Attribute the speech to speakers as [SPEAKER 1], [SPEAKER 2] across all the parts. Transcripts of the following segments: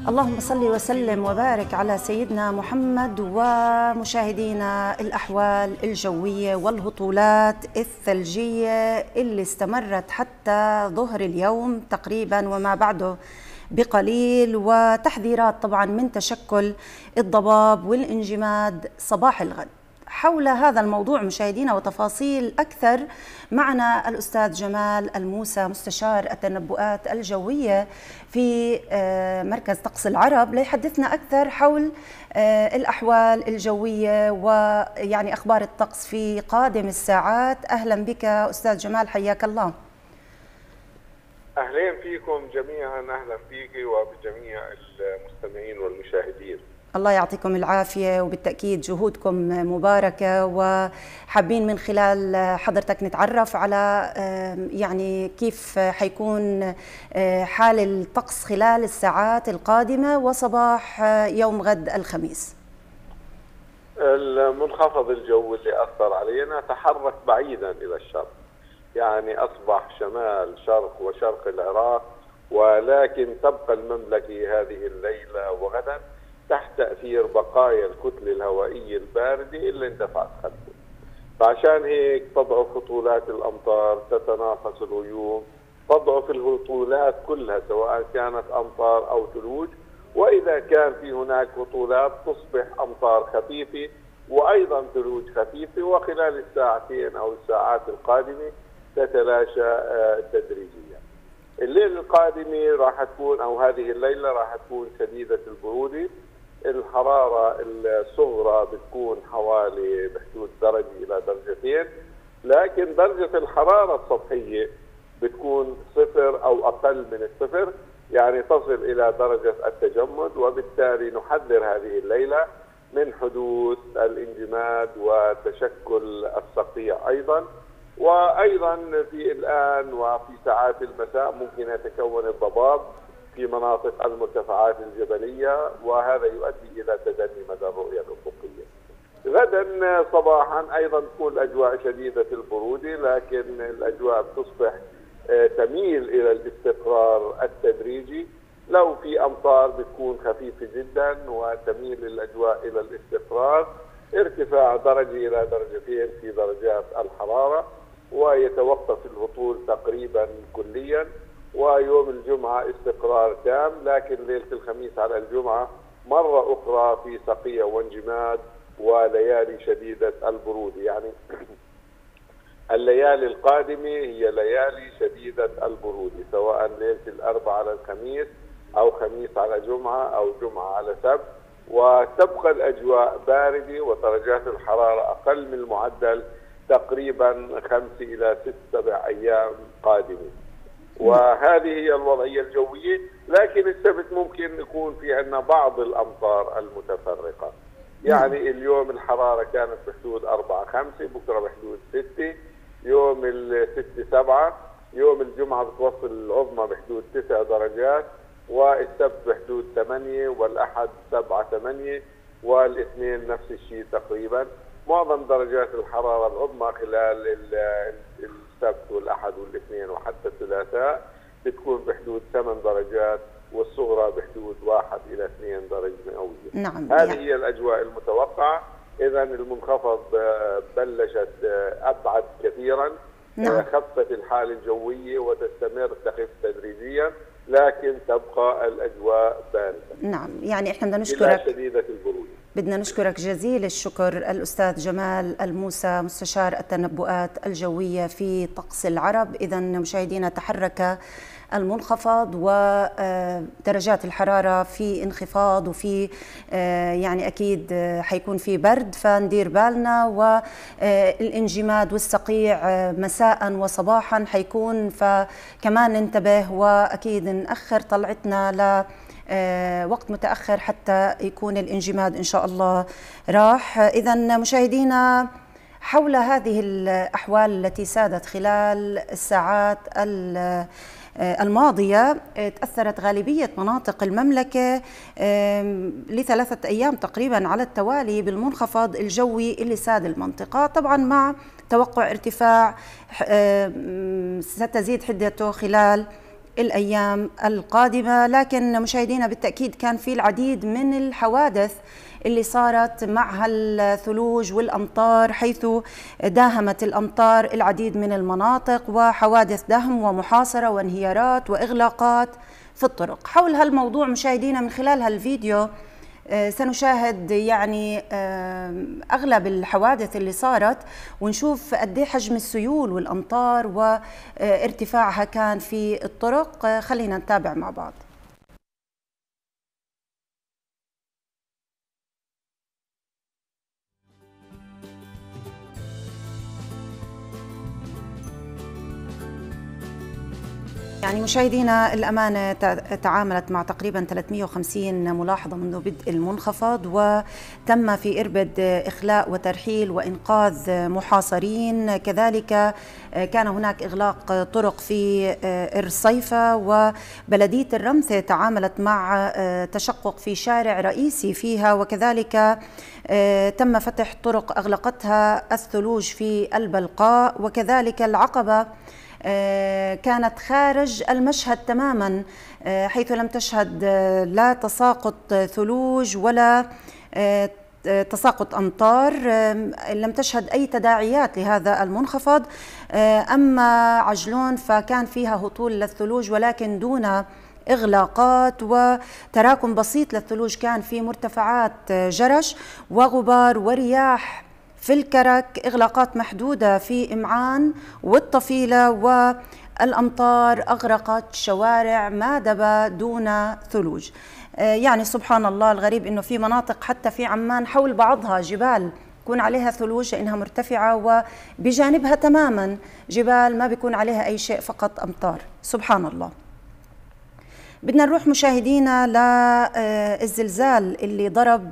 [SPEAKER 1] اللهم صل وسلم وبارك على سيدنا محمد. ومشاهدينا، الأحوال الجوية والهطولات الثلجية اللي استمرت حتى ظهر اليوم تقريبا وما بعده بقليل، وتحذيرات طبعا من تشكل الضباب والانجماد صباح الغد. حول هذا الموضوع مشاهدينا وتفاصيل أكثر معنا الأستاذ جمال الموسى، مستشار التنبؤات الجوية في مركز طقس العرب، ليحدثنا أكثر حول الأحوال الجوية ويعني أخبار الطقس في قادم الساعات. أهلا بك أستاذ جمال، حياك الله.
[SPEAKER 2] أهلا فيكم جميعا، أهلا فيك وبجميع المستمعين والمشاهدين.
[SPEAKER 1] الله يعطيكم العافية، وبالتأكيد جهودكم مباركة، وحابين من خلال حضرتك نتعرف على يعني كيف حيكون حال الطقس خلال الساعات القادمة وصباح يوم غد الخميس.
[SPEAKER 2] المنخفض الجوي اللي أثر علينا تحرك بعيدا إلى الشرق، يعني أصبح شمال شرق وشرق العراق، ولكن تبقى المملكة هذه الليلة وغدا تحت تأثير بقايا الكتلة الهوائية الباردة اللي اندفعت خلفه. فعشان هيك تضعف هطولات الأمطار، تتناقص الغيوم، تضعف الهطولات كلها سواء كانت أمطار أو ثلوج، وإذا كان في هناك هطولات تصبح أمطار خفيفة وأيضا ثلوج خفيفة، وخلال الساعتين أو الساعات القادمة تتلاشى تدريجيا. الليلة القادمة راح تكون أو هذه الليلة راح تكون شديدة البرودة. الحرارة الصغرى بتكون حوالي بحدود درجة إلى درجتين، لكن درجة الحرارة السطحية بتكون صفر أو أقل من الصفر، يعني تصل إلى درجة التجمد، وبالتالي نحذر هذه الليلة من حدوث الانجماد وتشكل الصقيع أيضا. وأيضا في الآن وفي ساعات المساء ممكن يتكون الضباب في مناطق المرتفعات الجبلية، وهذا يؤدي إلى تدني مدى الرؤية الأفقية. غدا صباحا أيضا تكون الأجواء شديدة البرودة، لكن الأجواء بتصبح تميل إلى الاستقرار التدريجي. لو في أمطار بتكون خفيفة جدا وتميل الأجواء إلى الاستقرار، ارتفاع درجة إلى درجتين في درجات الحرارة، ويتوقف الهطول تقريبا كليا. ويوم الجمعة استقرار تام، لكن ليلة الخميس على الجمعة مرة أخرى في صقيع وانجماد وليالي شديدة البرودة. يعني الليالي القادمة هي ليالي شديدة البرودة، سواء ليلة الأربعاء على الخميس أو خميس على جمعة أو جمعة على سبت، وتبقى الأجواء باردة ودرجات الحرارة أقل من المعدل تقريبا 5 إلى 6 أيام قادمة. وهذه هي الوضعية الجوية، لكن السبت ممكن يكون في عندنا بعض الأمطار المتفرقة. يعني اليوم الحرارة كانت بحدود 4-5، بكرة بحدود 6، يوم ال6 7، يوم الجمعة بتوصل العظمى بحدود 9 درجات، والسبت بحدود 8، والأحد 7-8، والاثنين نفس الشيء تقريبا. معظم درجات الحرارة العظمى خلال السبت والأحد والاثنين وحتى الثلاثاء بتكون بحدود 8 درجات، والصغرى بحدود 1 إلى 2 درجة مئوية.
[SPEAKER 1] نعم.
[SPEAKER 2] هذه هي الأجواء المتوقعة. إذا المنخفض بلشت أبعد كثيرا. نعم. خفت الحالة الجوية وتستمر تخف تدريجيا، لكن تبقى الأجواء باردة.
[SPEAKER 1] نعم، يعني احنا بدنا نشكرك،
[SPEAKER 2] شديدة البرودة.
[SPEAKER 1] بدنا نشكرك جزيل الشكر الأستاذ جمال الموسى، مستشار التنبؤات الجوية في طقس العرب. إذا مشاهدينا، تحرك المنخفض ودرجات الحرارة في انخفاض، وفي يعني أكيد حيكون في برد، فندير بالنا. والانجماد والصقيع مساء وصباحا حيكون، فكمان ننتبه، وأكيد نأخر طلعتنا ل وقت متأخر حتى يكون الانجماد إن شاء الله راح. إذن مشاهدينا، حول هذه الأحوال التي سادت خلال الساعات الماضية، تأثرت غالبية مناطق المملكة ل3 أيام تقريبا على التوالي بالمنخفض الجوي اللي ساد المنطقة، طبعا مع توقع ارتفاع ستزيد حدته خلال الأيام القادمة. لكن مشاهدينا بالتأكيد كان في العديد من الحوادث اللي صارت مع الثلوج والأمطار، حيث داهمت الأمطار العديد من المناطق، وحوادث دهم ومحاصرة وانهيارات وإغلاقات في الطرق. حول هالموضوع مشاهدينا من خلال هالفيديو سنشاهد يعني أغلب الحوادث اللي صارت، ونشوف قد ايه حجم السيول والأمطار وارتفاعها كان في الطرق. خلينا نتابع مع بعض. يعني مشاهدينا الأمانة تعاملت مع تقريبا 350 ملاحظة منذ بدء المنخفض، وتم في إربد إخلاء وترحيل وإنقاذ محاصرين. كذلك كان هناك إغلاق طرق في الرصيفة، وبلدية الرمثة تعاملت مع تشقق في شارع رئيسي فيها، وكذلك تم فتح طرق أغلقتها الثلوج في البلقاء. وكذلك العقبة كانت خارج المشهد تماما، حيث لم تشهد لا تساقط ثلوج ولا تساقط أمطار، لم تشهد أي تداعيات لهذا المنخفض. أما عجلون فكان فيها هطول للثلوج ولكن دون إغلاقات، وتراكم بسيط للثلوج كان في مرتفعات جرش وغبار ورياح في الكرك، إغلاقات محدودة في إمعان والطفيلة، والأمطار أغرقت شوارع مادبة دون ثلوج. يعني سبحان الله الغريب إنه في مناطق حتى في عمان حول بعضها جبال يكون عليها ثلوج لأنها مرتفعة، وبجانبها تماما جبال ما بيكون عليها أي شيء، فقط أمطار. سبحان الله. بدنا نروح مشاهدينا للزلزال اللي ضرب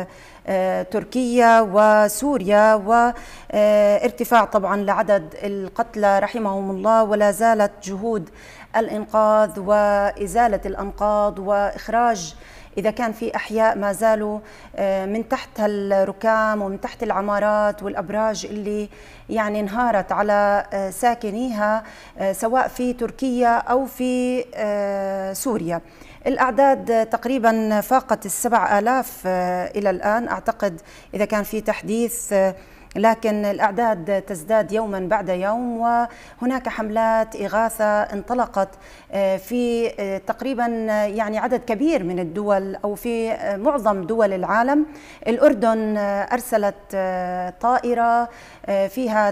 [SPEAKER 1] تركيا وسوريا، وارتفاع طبعا لعدد القتلى رحمهم الله، ولا زالت جهود الإنقاذ وإزالة الأنقاض وإخراج إذا كان في أحياء ما زالوا من تحت الركام ومن تحت العمارات والأبراج اللي يعني انهارت على ساكنيها سواء في تركيا أو في سوريا. الأعداد تقريبا فاقت 7000 إلى الآن، أعتقد إذا كان في تحديث، لكن الأعداد تزداد يوما بعد يوم، وهناك حملات إغاثة انطلقت في تقريبا يعني عدد كبير من الدول أو في معظم دول العالم. الأردن أرسلت طائرة فيها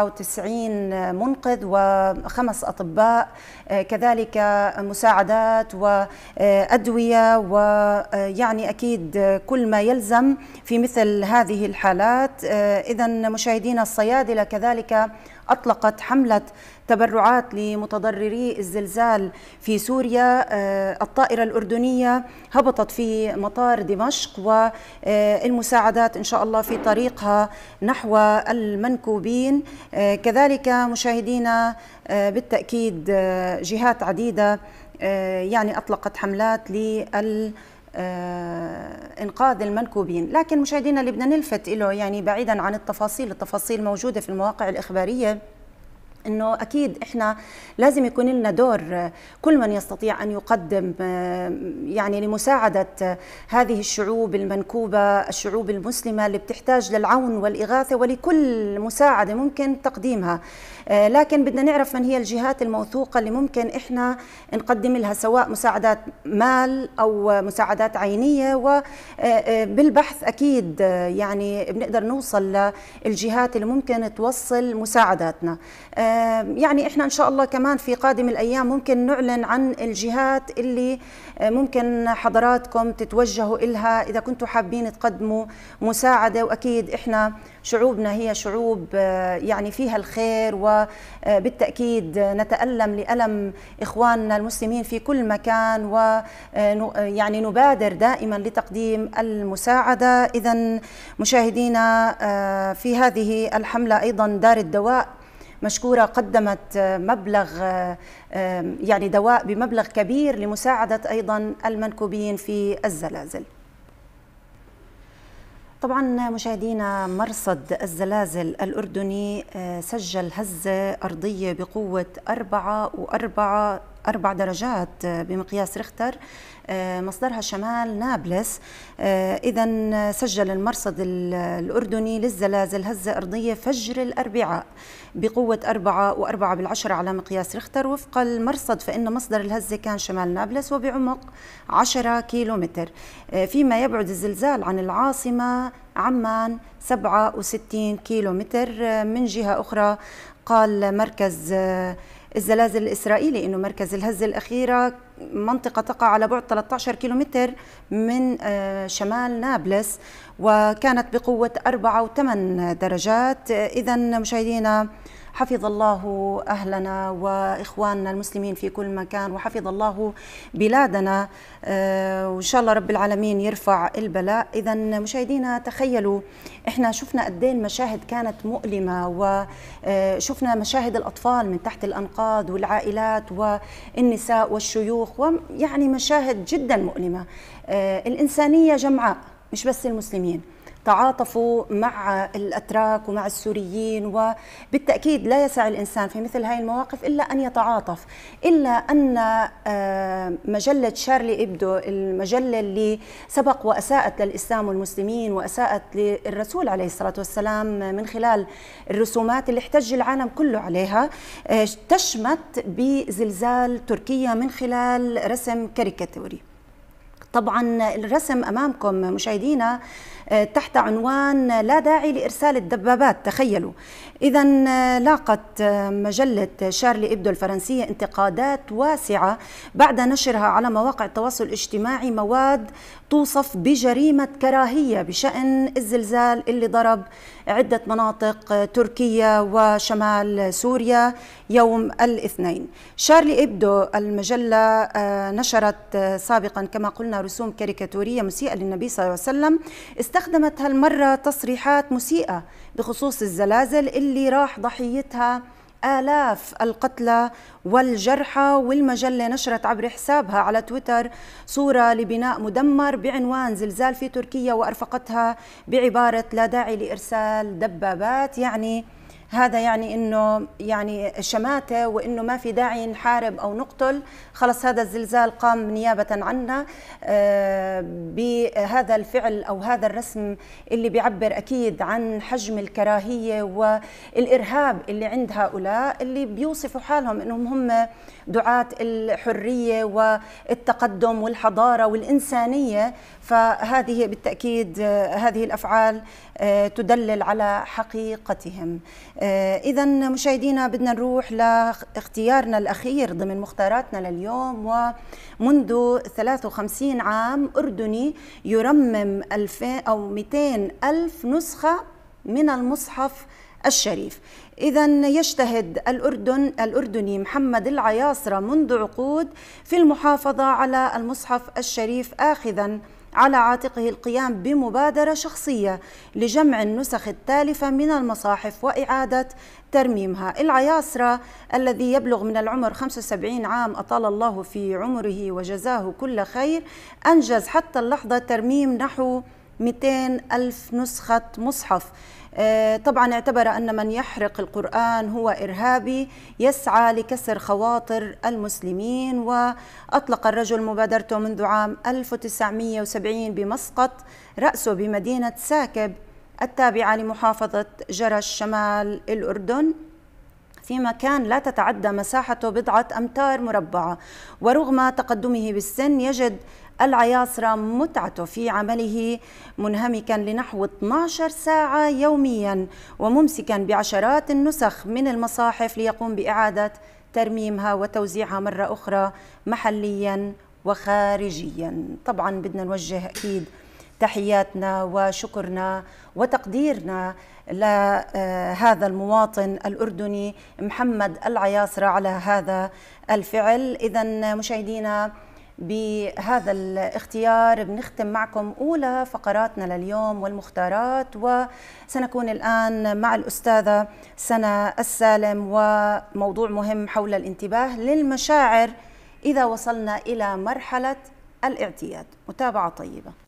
[SPEAKER 1] 99 منقذ و5 أطباء، كذلك مساعدات وأدوية، ويعني أكيد كل ما يلزم في مثل هذه الحالات. إذن مشاهدينا الصيادلة كذلك أطلقت حملة تبرعات لمتضرري الزلزال في سوريا. الطائرة الأردنية هبطت في مطار دمشق، والمساعدات إن شاء الله في طريقها نحو المنكوبين. كذلك مشاهدينا بالتأكيد جهات عديدة يعني أطلقت حملات إنقاذ المنكوبين. لكن مشاهدينا اللي بدنا نلفت له يعني بعيدا عن التفاصيل موجودة في المواقع الإخبارية، إنه أكيد إحنا لازم يكون لنا دور، كل من يستطيع أن يقدم يعني لمساعدة هذه الشعوب المنكوبة، الشعوب المسلمة اللي بتحتاج للعون والإغاثة ولكل مساعدة ممكن تقديمها. لكن بدنا نعرف من هي الجهات الموثوقة اللي ممكن إحنا نقدم لها سواء مساعدات مال أو مساعدات عينية، وبالبحث أكيد يعني بنقدر نوصل للجهات اللي ممكن توصل مساعداتنا. يعني إحنا إن شاء الله كمان في قادم الأيام ممكن نعلن عن الجهات اللي ممكن حضراتكم تتوجهوا إلها إذا كنتوا حابين تقدموا مساعدة. وأكيد إحنا شعوبنا هي شعوب يعني فيها الخير، وبالتأكيد نتألم لألم إخواننا المسلمين في كل مكان، ويعني نبادر دائما لتقديم المساعدة. إذن مشاهدينا في هذه الحملة أيضا دار الدواء مشكورة قدمت مبلغ يعني دواء بمبلغ كبير لمساعدة أيضا المنكوبين في الزلازل. طبعا مشاهدينا مرصد الزلازل الأردني سجل هزة أرضية بقوة 4.4 4 درجات بمقياس ريختر، مصدرها شمال نابلس. إذا سجل المرصد الأردني للزلازل هزة أرضية فجر الأربعاء بقوة 4.4 على مقياس ريختر. وفق المرصد فإن مصدر الهزة كان شمال نابلس وبعمق 10 كيلومتر، فيما يبعد الزلزال عن العاصمة عمان 67 كيلومتر. من جهة أخرى قال مركز الزلازل الإسرائيلي إنه مركز الهزة الأخيرة منطقة تقع على بعد 13 كيلومتر من شمال نابلس، وكانت بقوة 4 و8 درجات. إذا مشاهدينا، حفظ الله أهلنا وإخواننا المسلمين في كل مكان، وحفظ الله بلادنا، وإن شاء الله رب العالمين يرفع البلاء. إذا مشاهدينا، تخيلوا إحنا شفنا قد ايه المشاهد كانت مؤلمة، وشفنا مشاهد الأطفال من تحت الأنقاض والعائلات والنساء والشيوخ، ويعني مشاهد جدا مؤلمة. الإنسانية جمعاء، مش بس المسلمين تعاطفوا مع الأتراك ومع السوريين، وبالتأكيد لا يسع الإنسان في مثل هذه المواقف إلا أن يتعاطف. إلا أن مجلة شارلي إبدو، المجلة اللي سبق وأساءت للإسلام والمسلمين وأساءت للرسول عليه الصلاة والسلام من خلال الرسومات اللي احتج العالم كله عليها، تشمت بزلزال تركيا من خلال رسم كاريكاتوري. طبعا الرسم أمامكم مشاهدينا تحت عنوان لا داعي لإرسال الدبابات. تخيلوا. إذا لاقت مجلة شارلي إبدو الفرنسية انتقادات واسعة بعد نشرها على مواقع التواصل الاجتماعي مواد توصف بجريمة كراهية بشأن الزلزال اللي ضرب عدة مناطق تركيا وشمال سوريا يوم الاثنين. شارلي إبدو المجلة نشرت سابقا كما قلنا رسوم كاريكاتورية مسيئة للنبي صلى الله عليه وسلم، استخدمت هالمرة تصريحات مسيئة بخصوص الزلازل اللي راح ضحيتها آلاف القتلى والجرحى. والمجلة نشرت عبر حسابها على تويتر صورة لبناء مدمر بعنوان زلزال في تركيا، وأرفقتها بعبارة لا داعي لإرسال دبابات. يعني هذا يعني انه يعني شماته، وانه ما في داعي نحارب او نقتل، خلص هذا الزلزال قام نيابه عنا بهذا الفعل او هذا الرسم اللي بيعبر اكيد عن حجم الكراهيه والارهاب اللي عند هؤلاء اللي بيوصفوا حالهم انهم هم دعاة الحريه والتقدم والحضاره والانسانيه. فهذه بالتاكيد هذه الافعال تدلل على حقيقتهم. إذا مشاهدينا، بدنا نروح لاختيارنا الأخير ضمن مختاراتنا لليوم. ومنذ 53 عام أردني يرمم 2000 أو 200 ألف نسخة من المصحف الشريف. إذا يجتهد الأردني محمد العياصرة منذ عقود في المحافظة على المصحف الشريف، آخذا على عاتقه القيام بمبادرة شخصية لجمع النسخ التالفة من المصاحف وإعادة ترميمها. العياصرة الذي يبلغ من العمر 75 عام أطال الله في عمره وجزاه كل خير، أنجز حتى اللحظة ترميم نحو 200 ألف نسخة مصحف. طبعا اعتبر أن من يحرق القرآن هو إرهابي يسعى لكسر خواطر المسلمين. وأطلق الرجل مبادرته منذ عام 1970 بمسقط رأسه بمدينة ساكب التابعة لمحافظة جرش شمال الأردن، في مكان لا تتعدى مساحته 1 أمتار مربعة. ورغم تقدمه بالسن يجد العياصرة متعته في عمله منهمكا لنحو 12 ساعة يوميا، وممسكا بعشرات النسخ من المصاحف ليقوم بإعادة ترميمها وتوزيعها مرة أخرى محليا وخارجيا. طبعا بدنا نوجه أكيد تحياتنا وشكرنا وتقديرنا لهذا المواطن الأردني محمد العياصرة على هذا الفعل. إذا مشاهدينا، بهذا الاختيار بنختم معكم أولى فقراتنا لليوم والمختارات، وسنكون الآن مع الأستاذة سنة السالم وموضوع مهم حول الانتباه للمشاعر إذا وصلنا إلى مرحلة الاعتياد. متابعة طيبة.